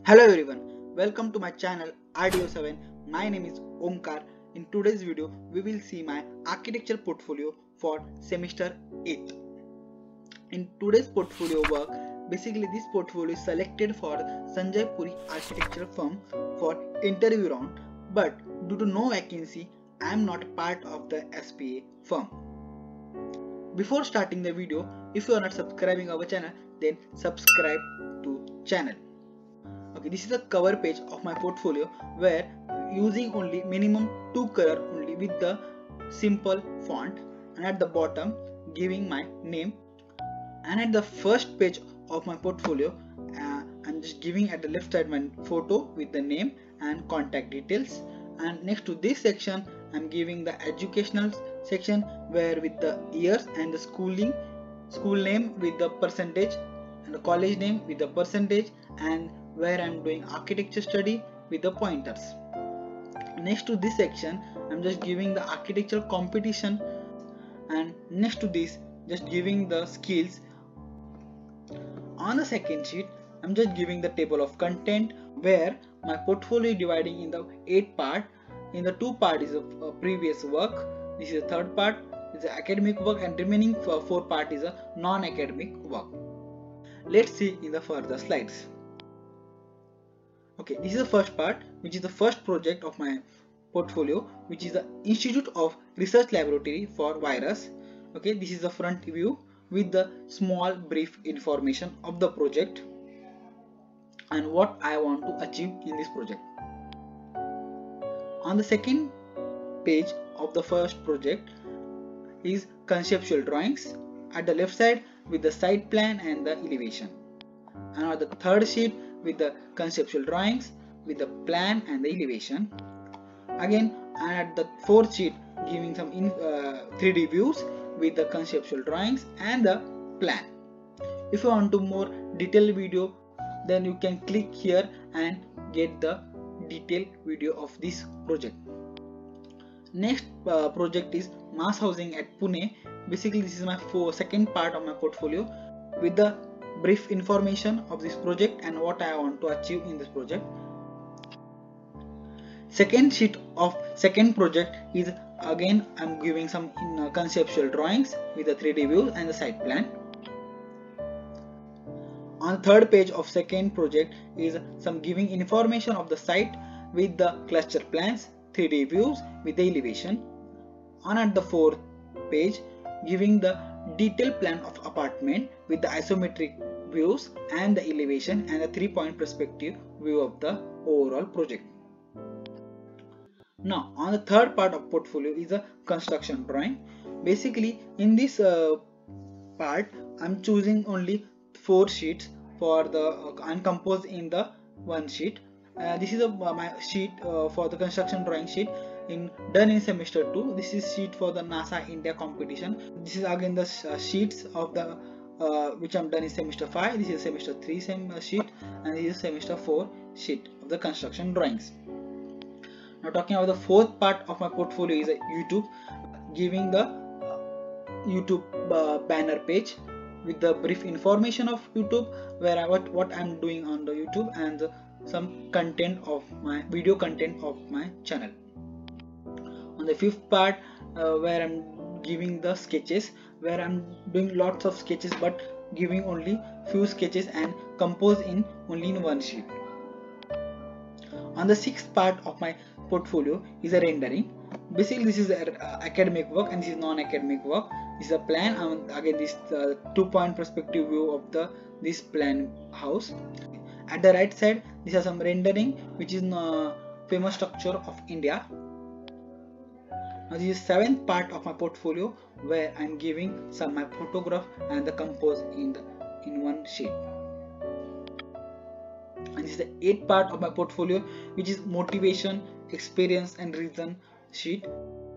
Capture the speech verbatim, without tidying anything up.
Hello everyone, welcome to my channel R D O seven. My name is Omkar. In today's video, we will see my architecture portfolio for semester eight. In today's portfolio work, basically this portfolio is selected for Sanjay Puri architecture firm for interview round, but due to no vacancy, I am not a part of the S P A firm. Before starting the video, if you are not subscribing our channel, then subscribe to channel. Okay, this is the cover page of my portfolio where using only minimum two color only with the simple font, and at the bottom giving my name, and at the first page of my portfolio uh, I'm just giving at the left side my photo with the name and contact details, and next to this section I'm giving the educational section where with the years and the schooling school name with the percentage and the college name with the percentage, and where I'm doing architecture study with the pointers. Next to this section I'm just giving the architectural competition, and next to this just giving the skills. On the second sheet I'm just giving the table of content where my portfolio is dividing in the eight part. In the two part is a, a previous work, this is the third part is the academic work, and remaining four part is a non-academic work. Let's see in the further slides. Okay, this is the first part, which is the first project of my portfolio, which is the Institute of Research Laboratory for Virus. Okay, this is the front view with the small brief information of the project and what I want to achieve in this project. On the second page of the first project is conceptual drawings at the left side with the site plan and the elevation, and on the third sheet with the conceptual drawings with the plan and the elevation again, and at the fourth sheet giving some in, uh, three D views with the conceptual drawings and the plan. If you want to more detailed video, then you can click here and get the detailed video of this project. Next uh, project is mass housing at Pune. Basically this is my four, second part of my portfolio with the brief information of this project and what I want to achieve in this project. Second sheet of second project is again I'm giving some in, uh, conceptual drawings with the three D view and the site plan. On third page of second project is some giving information of the site with the cluster plans, three D views with the elevation. On at the fourth page giving the detailed plan of apartment with the isometric views and the elevation and the three point perspective view of the overall project. Now on the third part of portfolio is a construction drawing. Basically in this uh, part I'm choosing only four sheets for the uh, uncomposed in the one sheet. Uh, this is a, uh, my sheet uh, for the construction drawing sheet in done in semester two. This is sheet for the NASA India competition. This is again the uh, sheets of the uh, which I'm done in semester five. This is semester three sem uh, sheet, and this is semester four sheet of the construction drawings. Now talking about the fourth part of my portfolio is a YouTube, giving the YouTube uh, banner page with the brief information of YouTube where I what what I'm doing on the YouTube and the, some content of my video content of my channel. On the fifth part uh, where I'm giving the sketches, where I'm doing lots of sketches but giving only few sketches and compose in only in one sheet. On the sixth part of my portfolio is a rendering. Basically this is a, uh, academic work and this is non-academic work. This is a plan, and again this uh, two point perspective view of the this plan house. At the right side these are some rendering which is uh, famous structure of India. Now this is seventh part of my portfolio where I am giving some my photograph and the compose in the in one sheet. And this is the eighth part of my portfolio, which is motivation, experience and reason sheet.